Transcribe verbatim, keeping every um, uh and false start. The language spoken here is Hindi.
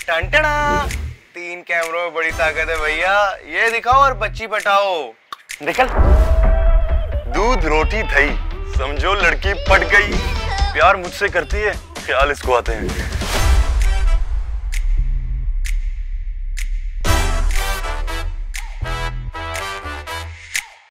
टंटना, तीन कैमरों में बड़ी ताकत है भैया, ये दिखाओ और बच्ची पटाओ। निकल। दूध रोटी दही, समझो लड़की पट गई। प्यार मुझसे करती है, ख्याल इसको आते हैं।